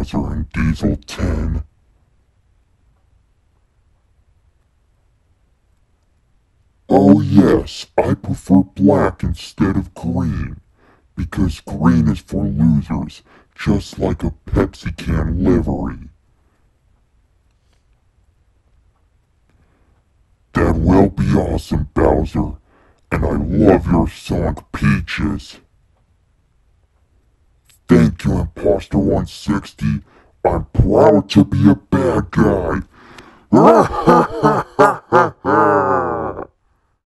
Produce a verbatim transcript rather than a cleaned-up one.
Bowser in Diesel ten. Oh yes, I prefer black instead of green, because green is for losers, just like a Pepsi can livery. That will be awesome, Bowser, and I love your song Peaches. Thank you, Imposter one sixty. I'm proud to be a bad guy.